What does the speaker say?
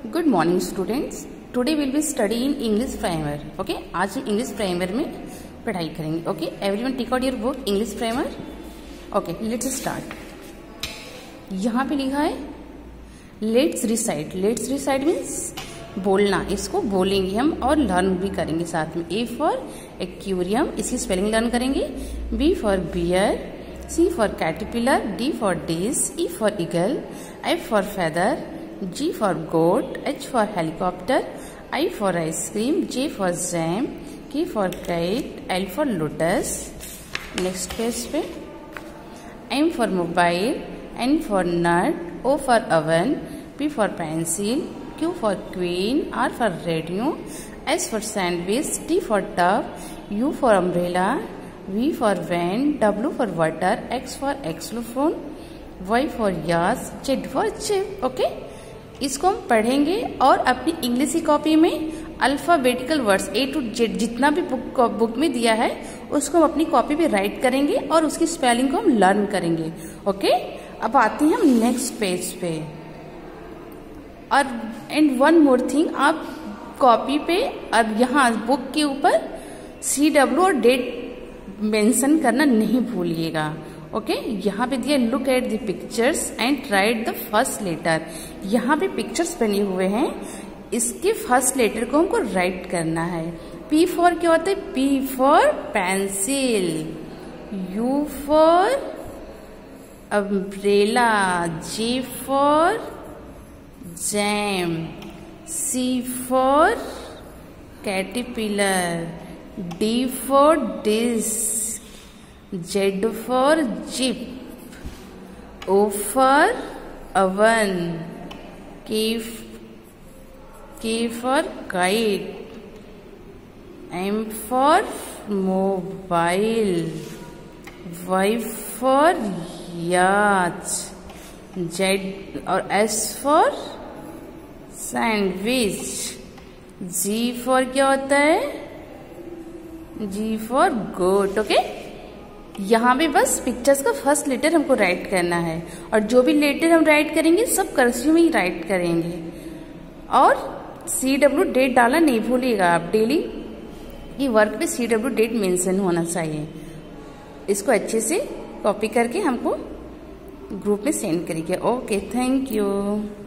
Good morning students, today will be study in English primer. Okay, आज हम English primer में पढ़ाई करेंगे। Okay, everyone take out your book English primer. Okay, let's start. यहाँ पे लिखा है let's recite. Let's recite means बोलना, इसको बोलेंगे हम और लर्न भी करेंगे साथ में। ए फॉर एक्वेरियम, इसकी स्पेलिंग लर्न करेंगे। B for bear, C for caterpillar, D for dish, E for eagle, F for feather, G for goat, H for helicopter, I for ice cream, J for jam, K for kite, L for lotus. Next page पे M for mobile, N for nut, O for oven, P for pencil, Q for queen, R for radio, S for sandwich, T for tub, U for umbrella, V for van, W for water, X for xylophone, Y for yacht, Z for chip. Okay? इसको हम पढ़ेंगे और अपनी English की copy में alphabetical words A to Z जितना भी book में दिया है उसको हम अपनी कॉपी पे राइट करेंगे और उसकी स्पेलिंग को हम लर्न करेंगे। ओके, अब आते हैं हम नेक्स्ट पेज पे। और एंड वन मोर थिंग, आप कॉपी पे और यहाँ बुक के ऊपर CW और डेट मेंशन करना नहीं भूलिएगा। ओके, यहाँ पे दिया look at the pictures and write the first letter. यहाँ पे पिक्चर्स बने हुए हैं, इसके फर्स्ट लेटर को हमको राइट करना है। P फॉर क्या होता है? P for pencil, U for umbrella, J for jam, C for caterpillar, D for disc, Z for jeep, O for oven, K for kite, M for mobile, Y for yacht, Z और S for sandwich, G for क्या होता है? G for goat। Okay, यहाँ पे बस pictures का first letter हमको right करना है और जो भी लेटर हम राइट करेंगे सब कर्सिव में ही राइट करेंगे। और CW डेट डालना नहीं भूलिएगा आप, डेली की वर्क पे CW डेट मेंशन होना चाहिए। इसको अच्छे से कॉपी करके हमको ग्रुप में सेंड करिए। Okay, thank you.